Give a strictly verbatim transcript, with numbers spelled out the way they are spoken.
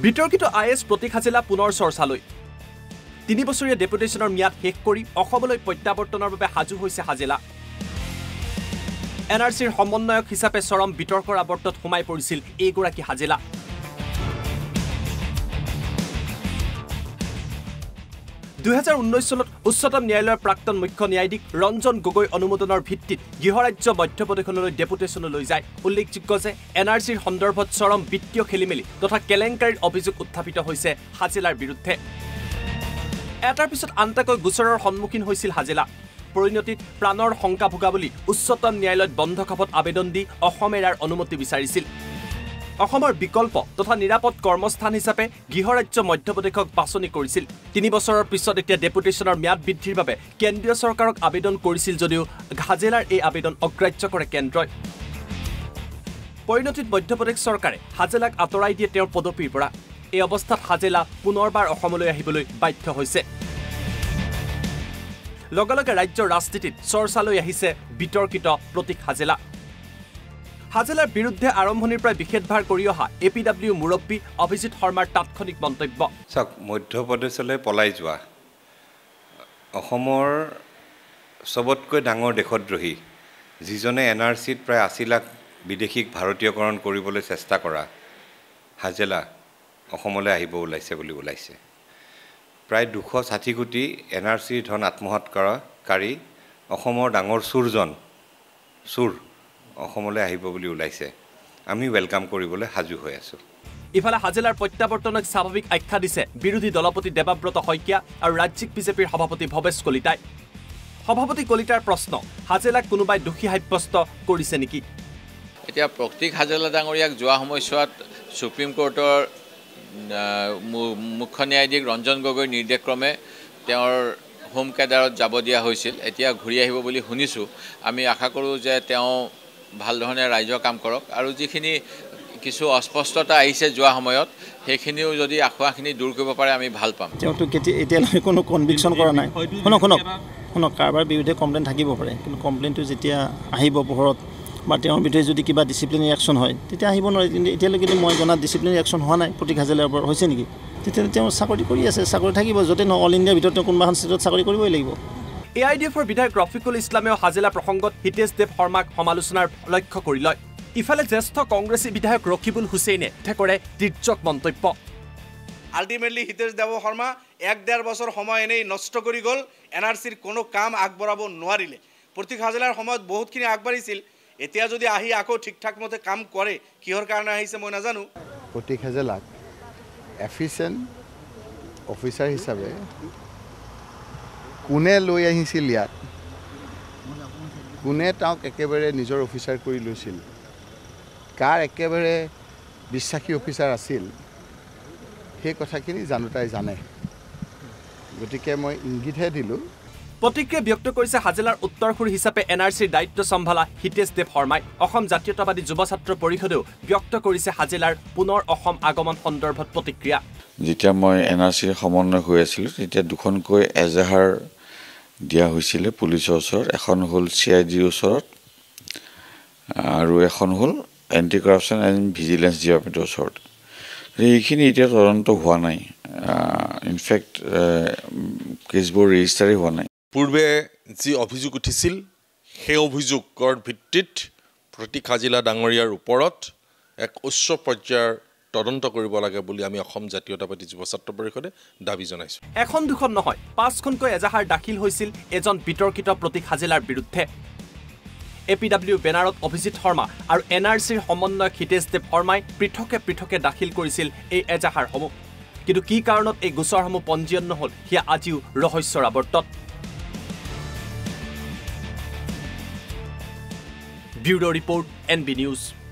বিতৰ্কিত I S প্ৰতীক হাজেলা পুনৰ চৰ্চালৈ তিনি বছৰীয়া ডেপুটেশ্যনৰ ম্যাদ শেষ কৰি অসমলৈ প্ৰত্যাৱৰ্তনৰ বাবে সাজু হৈছে হাজেলা এন আৰ চিৰ সমন্বয়ক হিচাপে চৰম বিতৰ্কৰ আৱৰ্তত সোমাই পৰিছিল এইগৰাকী হাজেলা দুই হাজাৰ ঊনৈশ চনত উচ্চতম ন্যায়ালয়ৰ প্ৰাক্তন মুখ্য ন্যায়াধীশ ৰঞ্জন গগৈ অনুমোদনৰ ভিত্তিত গৃহৰাজ্য মধ্যপ্ৰদেশলৈ ডেপুটেশ্যনলৈ যায় উল্লেখযোগ্য যে এন আৰ চিৰ সন্দৰ্ভত চৰম বিত্তীয় খেলিমেলি তথা কেলেংকাৰীৰ অভিযোগ উত্থাপিত হৈছে হাজেলাৰ বিৰুদ্ধে এটাৰ পিছত আনটাকৈ গোচৰৰ সন্মুখীন হৈছিল হাজেলা পৰিণতিত প্ৰাণৰ শংকা ভোগা বুলি উচ্চতম ন্যায়ালয়ত বন্ধ খাপত আবেদন দি অসম এৰাৰ অনুমতি বিচাৰিছিল অসমৰ বিকল্প তথা নিৰাপদ কৰ্মস্থান হিচাপে গৃহৰাজ্য মধ্যপ্ৰদেশক বাছনি কৰিছিল তিনি বছৰৰ পিছত এতিয়া ডেপুটেশ্যনৰ ম্যাদ বৃদ্ধিৰ বাবে কেন্দ্ৰীয় চৰকাৰক আবেদন কৰিছিল যদিও হাজেলাৰ এই আবেদন অগ্ৰাহ্য কৰে কেন্দ্ৰই পৰিণতিত মধ্যপ্ৰদেশ চৰকাৰে হাজেলাক আঁতৰাই দিয়ে তেওঁৰ পদবীৰ পৰা এই অৱস্থাত হাজেলা পুনৰবাৰ অসমলৈ আহিবলৈ বাধ্য হৈছে লগে লগে ৰাজ্যৰ ৰাজনীতিত চৰ্চালৈ আহিছে বিতৰ্কিত প্ৰতীক হাজেলা হাজেলাৰ বিৰুদ্ধে আৰম্ভণিৰ পৰা বিশেষভাৰ কৰি অহা এ পি ডব্লিউ মুৰব্বী অভিজিৎ শৰ্মাৰ তাৎক্ষণিক মন্তব্য চাওক মধ্যপ্ৰদেশলৈ পলাই যোৱা অসমৰ সবতকৈ ডাঙৰ দেশদ্ৰোহী যিজনে এন আৰ চিত প্ৰায় আশী লাখ বিদেশীক ভাৰতীয়কৰণ কৰিবলৈ চেষ্টা কৰা হাজেলা অসমলৈ আহিব ওলাইছে বুলি ওলাইছে প্ৰায় দুশ ষাঠি কোটি এন আৰ চিৰ ধন আত্মসাৎকাৰী অসমৰ ডাঙৰ চুৰজন চুৰ অসমলৈ আহিব বুলি ওলাইছে আমি ওয়েলকাম কৰিবলৈ সাজু হৈ আছো ইফালে হাজেলাৰ প্ৰত্যাৱৰ্তনক স্বাভাৱিক আখ্যা দিছে বিৰোধী দলপতি দেৱাব্ৰত শইকীয়া আৰু ৰাজ্যিক বিজেপিৰ সভাপতি ভৱেশ কলিতাই সভাপতি কলিতাৰ প্ৰশ্ন হাজেলাক কোনোবাই দোষী সাব্যস্ত কৰিছে নেকি এতিয়া প্ৰতীক হাজেলা ডাঙৰীয়াক যোৱা সময়ছোৱাত সুপ্ৰিম কোৰ্টৰ মুখ্য ন্যায়াধীশ ৰঞ্জন গগৈৰ নিৰ্দেশক্ৰমে তেওঁৰ হোম কেডাৰত যাব দিয়া হৈছিল এতিয়া ঘূৰি আহিব বুলি শুনিছোঁ আমি আশা কৰোঁ যে তেওঁ ভাল ধৰণে ৰাইজৰ কাম কৰক আৰু যিখিনি কিছু অস্পষ্টতা আহিছে যোৱা সময়ত সেইখিনিও যদি আখুৱাখিনি দূৰ কৰিব পাৰে আমি ভাল পাম তেওঁতো কেতিয়া এতিয়ালৈ কোনো কনভিকশ্যন কৰা নাই শুনক শুনক শুনক কাৰোবাৰ বিৰুদ্ধে কমপ্লেইন থাকিব পাৰে কিন্তু কমপ্লেইনটো যেতিয়া আহিব পোহৰত বা তেওঁৰ বিৰুদ্ধে যদি কিবা ডিচিপ্লিনাৰী একশ্যন হয় তেতিয়া আহিব নোৱাৰে কিন্তু এতিয়ালৈকে মই জনাত ডিচিপ্লিনাৰী একশ্যন হোৱা নাই প্ৰতীক হাজেলাৰ ওপৰত হৈছে নেকি তেতিয়াহ'লে তেওঁ চাকৰি কৰি আছে চাকৰি থাকিব য'তে নহয় অল ইণ্ডিয়াৰ ভিতৰত তেওঁ কোনোবা এখন ষ্টেটত চাকৰি কৰিবই লাগিব এ আই ডি এফৰ বিধায়ক ৰফিকুল ইছলামেও হাজেলা প্ৰসংগত হিতেশ দেৱ শৰ্মাক সমালোচনাৰ লক্ষ্য কৰি লয় ইফালে জ্যেষ্ঠ কংগ্ৰেছী বিধায়ক ৰকিবুল হুছেইনে কৰে তীৰ্যক মন্তব্য আল্টিমেটলি হিতেশ দেৱ শৰ্মা এক ডেৰ বছৰ সময় এনেই নষ্ট কৰি গ'ল এন আৰ চিৰ কোনো কাম আগবঢ়াব নোৱাৰিলে প্ৰতীক হাজেলাৰ সময়ত বহুতখিনি আগবাঢ়িছিল এতিয়া যদি আহি আকৌ ঠিক ঠাক মতে কাম কৰে কিহৰ কাৰণে আহিছে মই নাজানো প্ৰতীক হাজেলাক এফিচিয়েণ্ট অফিচাৰ হিচাপে কোনে লৈ আহিছিল ইয়াত কোনে তেওঁক একেবাৰে নিজৰ অফিচাৰ কৰি লৈছিল কাৰ একেবাৰে বিশ্বাসী অফিচাৰ আছিল সেই কথাখিনি জানোতাই জানে গতিকে মই ইংগিতহে দিলোঁ প্ৰতিক্ৰিয়া ব্যক্ত কৰিছে হাজেলাৰ উত্তৰসূৰী হিচাপে এন আৰ চিৰ দায়িত্ব চম্ভালা হিতেশ দেৱ শৰ্মাই অসম জাতীয়তাবাদী যুৱ ছাত্ৰ পৰিষদেও ব্যক্ত কৰিছে হাজেলাৰ পুনৰ অসম আগমন সন্দৰ্ভত প্ৰতিক্ৰিয়া যেতিয়া মই এন আৰ চিৰ সমন্বয় হৈ আছিলোঁ তেতিয়া দুখনকৈ এজাহাৰ দিয়া হৈছিলে পুলিচৰ ওচৰত এখন হ'ল চি আই ডিৰ ওচৰত আৰু এখন হ'ল এণ্টি কৰাপশ্যন এণ্ড ভিজিলেঞ্চ ডিপাৰ্টমেণ্টৰ ওচৰত এইখিনি এতিয়া তদন্ত হোৱা নাই ইনফেক্ট কেছবোৰ ৰেজিষ্টাৰেই হোৱা নাই পূৰ্বে যি অভিযোগ উঠিছিল সেই অভিযোগৰ ভিত্তিত প্ৰতীক হাজেলা ডাঙৰীয়াৰ ওপৰত এক উচ্চ পৰ্যায়ৰ তদন্ত কৰিব লাগে বুলি আমি অসম জাতীয়তাবাদী যুৱ ছাত্ৰ পৰিষদে দাবী জনাইছোঁ এখন দুখন নহয় পাঁচখনকৈ এজাহাৰ দাখিল হৈছিল এজন বিতৰ্কিত প্ৰতীক হাজেলাৰ বিৰুদ্ধে এ পি ডব্লিউ বেনাৰত অভিজিৎ শৰ্মা আৰু এন আৰ চিৰ সমন্বয়ক হিতেশ দেৱ শৰ্মাই পৃথকে পৃথকে দাখিল কৰিছিল এই এজাহাৰসমূহ কিন্তু কি কাৰণত এই গোচৰসমূহ পঞ্জীয়ন নহ'ল সেয়া আজিও ৰহস্যৰ আৱৰ্তত bureau report N B news